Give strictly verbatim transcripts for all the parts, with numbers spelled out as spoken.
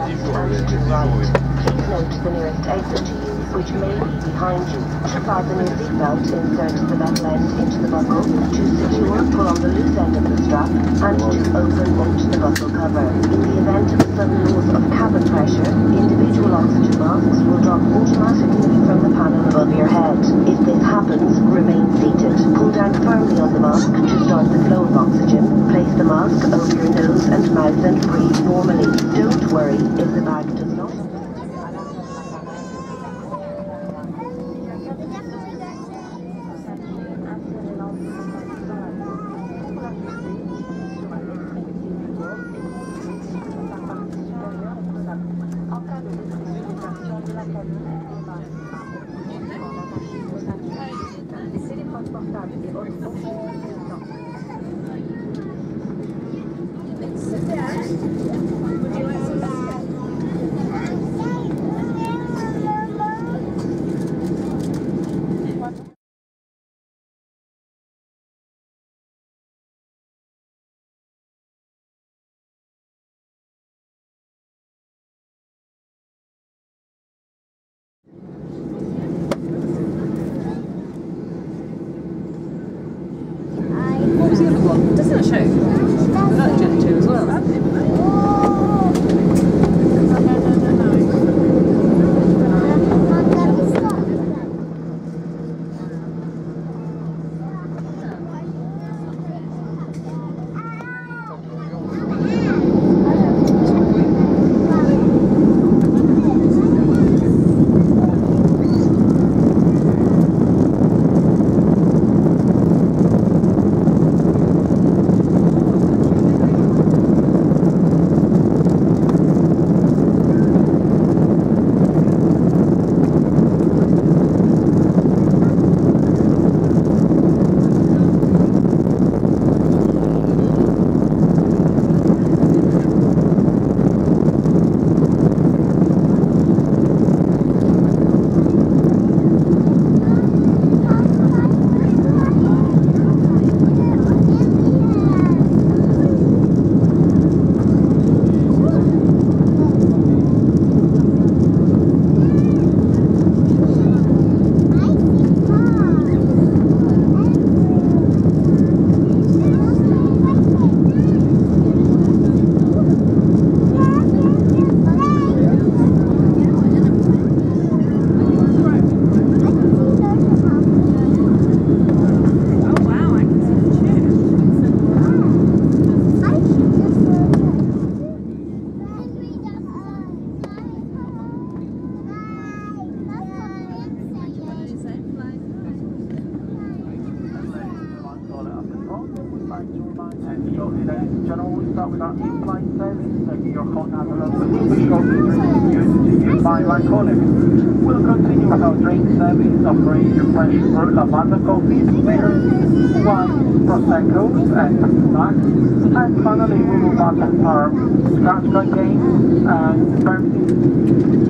east and to right. Please note the nearest exit to you, which may be behind you. To fasten your seatbelt, insert the metal end into the buckle. To secure, pull on the loose end of the strap, and to open, lift the buckle cover. In the event of a sudden loss of cabin pressure, individual oxygen masks will drop automatically from the panel above your head. If this happens, remain seated. Pull down firmly on the mask to start the flow of oxygen. Place the mask over your nose and mouth and breathe normally. Don't worry if the bag does not. What was the other one? Doesn't it show? That Jet two as well. We'll continue with our drink service, offering you fresh fruit, lavanda coffees, beers, wines, proseccos, and snacks. And finally, we will button our scratch card games and Pepsi.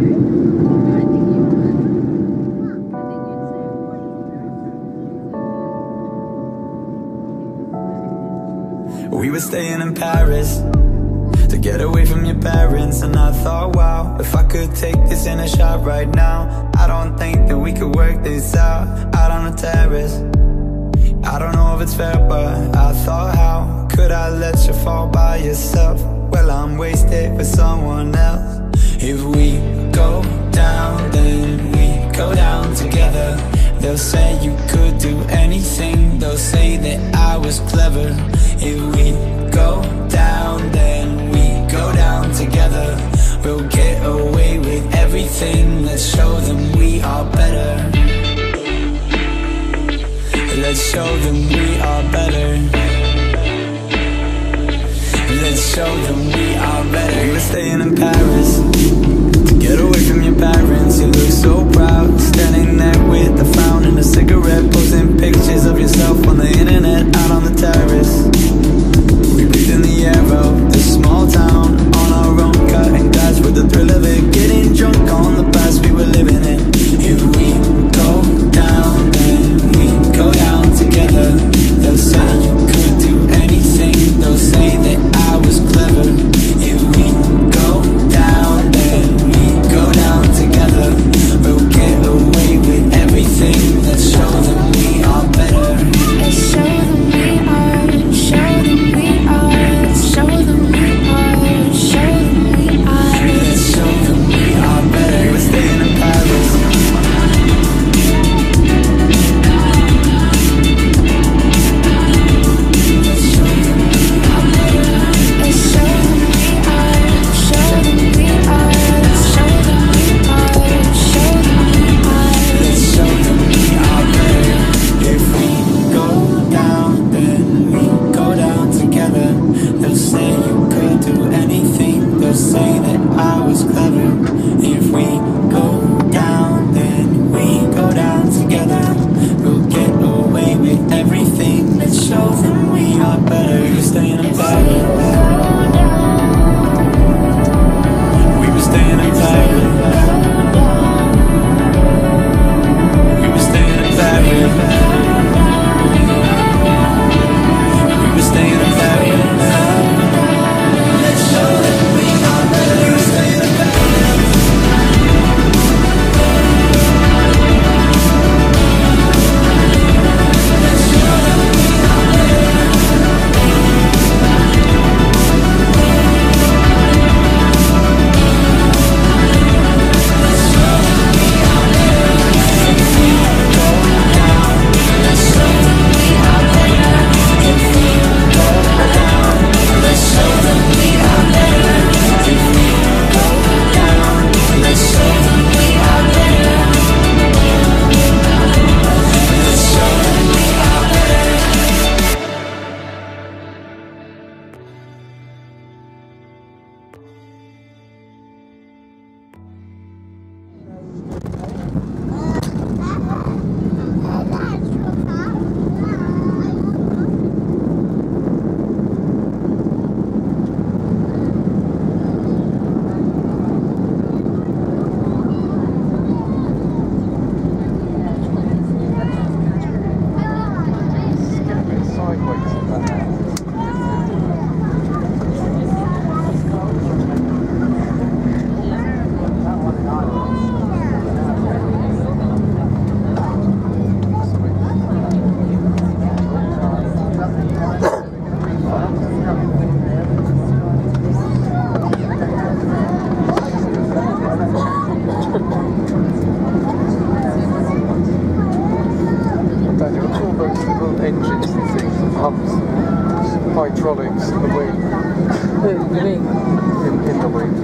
We were staying in Paris to get away from your parents, and I thought, wow, if I could take this in a shot right now, I don't think that we could work this out, out on the terrace. I don't know if it's fair, but I thought, how could I let you fall by yourself? Well, I'm wasted with someone else. If we go down, then we go down together. They'll say you could do anything, they'll say that I was clever. If we go down, then we go down together. We'll get away with everything, let's show them we are better. Let's show them we are better. Let's show them we are better. We were staying in Paris to get away from your parents. You look so proud, standing there with the fountain, a cigarette, posting pictures of yourself on the internet, out on the terrace. We breathe in the air of this small town, on our own, cutting glass with the thrill of it, getting drunk on the past we were living in. If we go down, then we go down together. They'll was clever. If we go down, then we go down together. We'll get away with everything. Let's show them we are better. We were staying in Paris. We were staying in Paris. We were staying in Paris. We were staying in Paris. Let's show them we are better. We were staying in Paris. Let's show them we are better. Engines and things, and pumps, hydraulics in the wing. The wing. In, in the wing.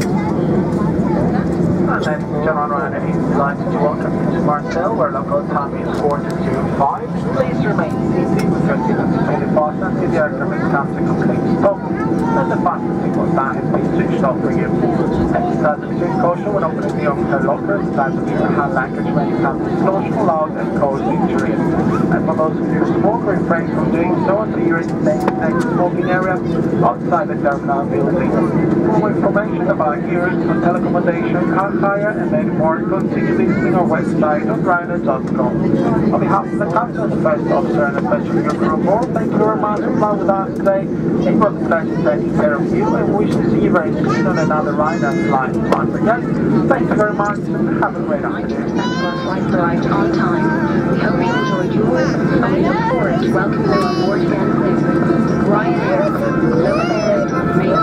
And ladies and gentlemen, Ryanair is delighted to welcome you to Marseille, where local time is quarter to five. Please remain seated with your seatbelts fully fastened until the aircraft has come to complete stop, and the fasten signal sign has been switched off for you. Exercise extreme caution when opening the overhead lockers, that will be the hand language when you have explosion allowed and cause injury. And for those of you who smoke, refrain from doing so until you're in the next smoking area outside the terminal building. For more information about gears for telecommunication, car hire, and many more, continue visiting our website on ryanair dot com. On behalf of the captain, the first officer, and especially your crew aboard, thank you very much for flying with us today. It was a pleasure taking care of you, and we wish to see you very soon on another Ryanair flight. Once again, thank you very much, and have a great afternoon. Flight arrived on time. We hope you enjoyed yours, and we look forward to welcoming you on board again soon. Ryanair, look ahead, make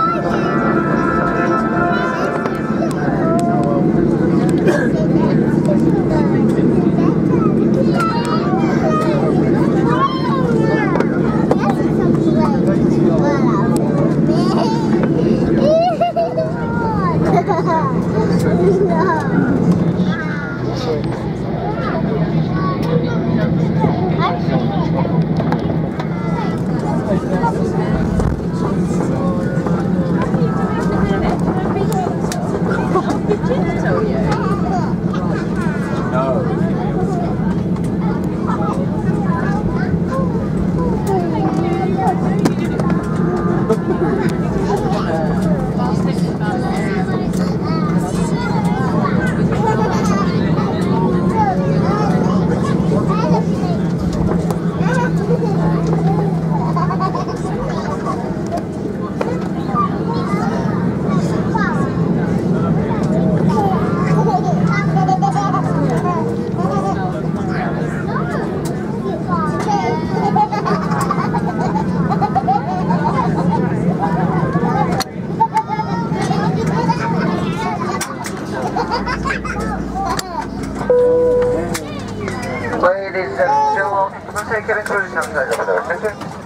Ladies and gentlemen, take it into the sunset over there.